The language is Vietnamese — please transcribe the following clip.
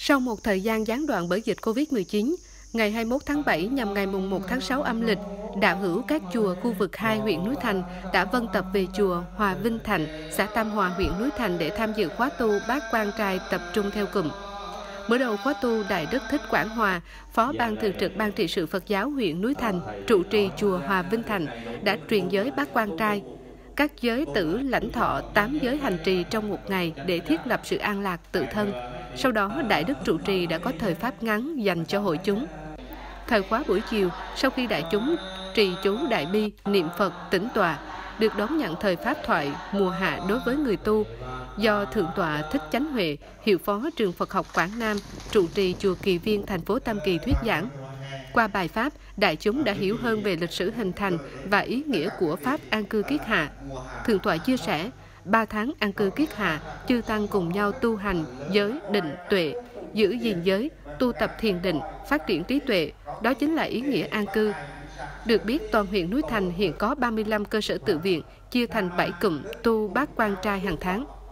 Sau một thời gian gián đoạn bởi dịch Covid-19, ngày 21 tháng 7 nhằm ngày mùng 1 tháng 6 âm lịch, đạo hữu các chùa khu vực 2 huyện Núi Thành đã vân tập về chùa Hòa Vinh Thạnh, xã Tam Hòa, huyện Núi Thành để tham dự khóa tu Bát Quan Trai tập trung theo cụm. Mở đầu khóa tu, Đại Đức Thích Quảng Hòa, Phó Ban Thường trực Ban trị sự Phật giáo huyện Núi Thành, trụ trì chùa Hòa Vinh Thạnh đã truyền giới Bát Quan Trai. Các giới tử lãnh thọ 8 giới hành trì trong một ngày để thiết lập sự an lạc tự thân. Sau đó, Đại Đức trụ trì đã có thời pháp ngắn dành cho hội chúng. Thời khóa buổi chiều, sau khi đại chúng trì chú Đại Bi, niệm Phật, tĩnh tọa, được đón nhận thời pháp thoại mùa hạ đối với người tu, do Thượng tọa Thích Chánh Huệ, hiệu phó trường Phật học Quảng Nam, trụ trì chùa Kỳ Viên, thành phố Tam Kỳ thuyết giảng. Qua bài pháp, đại chúng đã hiểu hơn về lịch sử hình thành và ý nghĩa của pháp an cư kiết hạ. Thượng tọa chia sẻ, 3 tháng an cư kiết hạ, chư tăng cùng nhau tu hành giới, định, tuệ, giữ gìn giới, tu tập thiền định, phát triển trí tuệ, đó chính là ý nghĩa an cư. Được biết, toàn huyện Núi Thành hiện có 35 cơ sở tự viện, chia thành 7 cụm tu Bát Quan Trai hàng tháng.